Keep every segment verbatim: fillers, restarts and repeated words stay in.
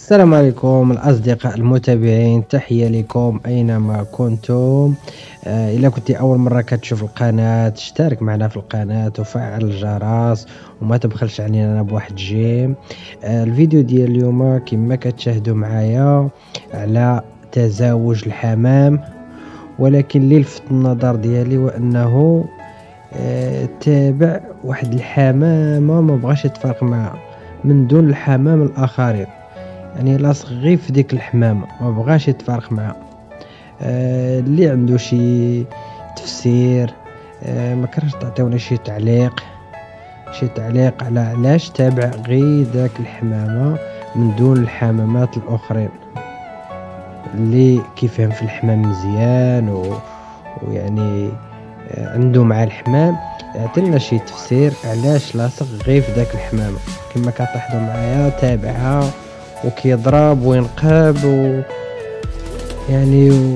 السلام عليكم الأصدقاء المتابعين، تحية لكم أينما كنتم. آه، إلا كنت أول مرة كتشوف القناة اشترك معنا في القناة وفعل الجرس وما تبخلش علينا بواحد جيم. آه، الفيديو ديال اليوم كما كتشاهدوا معايا على تزاوج الحمام، ولكن اللي لفت النظر ديالي وأنه آه، تابع واحد الحمامة ما بغاش يتفارق معها من دون الحمام الآخرين، يعني لاصق غير في ديك الحمامة ما بغاش يتفارق معها. آه اللي عنده شي تفسير آه ما كرهش تعطيونا شي تعليق شي تعليق على علاش تابع غير داك الحمامة من دون الحمامات الاخرين. اللي كيفهم في الحمام مزيان و... ويعني آه عنده مع الحمام يعطينا شي تفسير علاش لاصق غير في داك الحمامة. كما كتلاحظوا معايا تابعها وكيضرب وينقب و يعني و...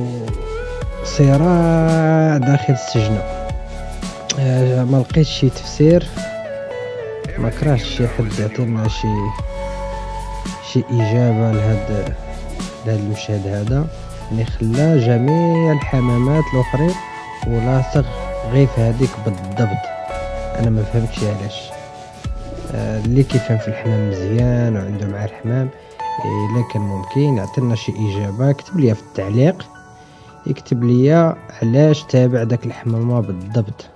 صراع داخل السجن. آه ما لقيتش شي تفسير، ما كرهش شي حد يعطينا شي شي اجابه لهاد لهاد المشهد هذا، اللي خلى جميع الحمامات الاخرين ولاصق غير في هذيك بالضبط. انا ما فهمتش علاش. آه اللي كيفهم في الحمام مزيان وعنده مع الحمام الا كان ممكن يعطينا شي اجابه، كتب لي في التعليق، يكتب لي علاش تابع داك الحمامه بالضبط.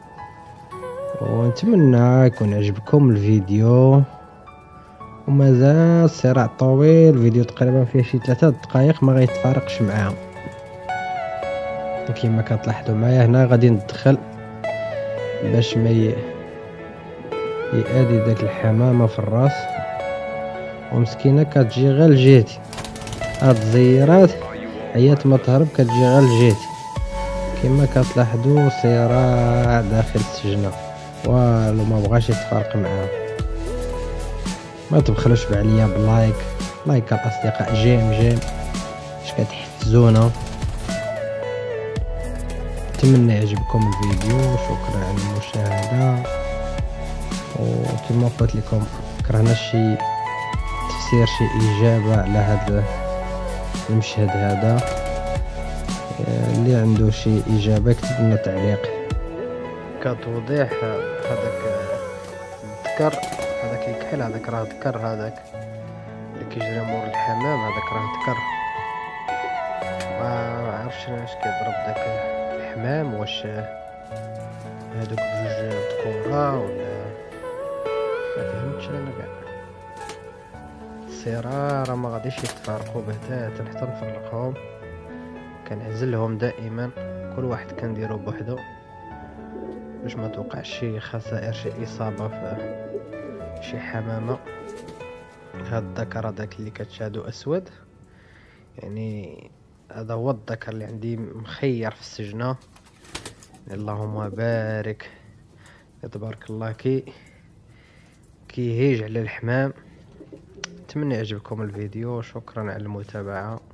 ونتمنى يكون عجبكم الفيديو، ومازال صراع طويل، فيديو تقريبا فيه شي ثلاثة دقائق ما غيتفارقش معاهم. كما كتلاحظوا معايا هنا غادي ندخل باش ما ي... يأذي داك الحمامه في الراس، ومسكينه كتجي غير لجهتي. هاد الزيارات حيات ما تهرب كتجي غير لجهتي. كما كتلاحظوا صراع داخل السجن، والو ما بغاش يتفارق معاهم. ما تبخلوش عليا بلايك لايك الاصدقاء، جيم جيم اش كتحفزونا. نتمنى يعجبكم الفيديو، شكرا على المشاهده. وكما قلت لكم كرهنا شي تفسير شي اجابه على هذا المشهد هذا. اللي عنده شي اجابه يكتب لنا تعليق. كتوضيح هذاك الذكر، هذاك الكحل، هذاك راه ذكر، هذاك اللي كيجري مور الحمام هذاك راه ذكر. ما عرفتش علاش كيضرب داك الحمام، واش هذوك بجوج ذكورة ولا ما فهمتش انا كاع. الصراع راه ما غاديش يتفارقوا بتاتا حتى نفرقهم. كنعزلهم دائما، كل واحد كنديرو بوحدو باش ما توقعش شي خسائر، شي اصابه في شي حمامه. هاد الذكر هذاك اللي كتشاهدو اسود، يعني هذا هو الذكر اللي عندي مخير في السجنه. اللهم بارك، تبارك الله، كي كيهيج على الحمام. اتمنى يعجبكم الفيديو، شكرا على المتابعه.